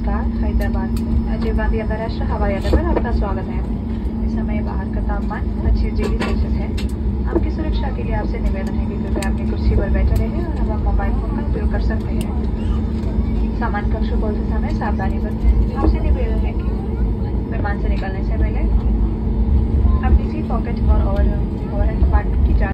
नमस्कार। हैदराबाद राजीव गांधी अंतर्राष्ट्रीय हवाई अड्डे पर आपका स्वागत है। इस समय बाहर का तापमान 25 डिग्री सेल्सियस है। आपकी सुरक्षा के लिए आपसे निवेदन है कि कृपया अपनी कुर्सी पर बैठे रहें और अब आप मोबाइल फोन का उपयोग कर सकते हैं। सामान कक्ष को खोलते समय सावधानी बरतें। आपसे निवेदन है कि विमान से निकलने से पहले अपनी सीट पॉकेट और ओवरहेड कंपार्टमेंट की जांच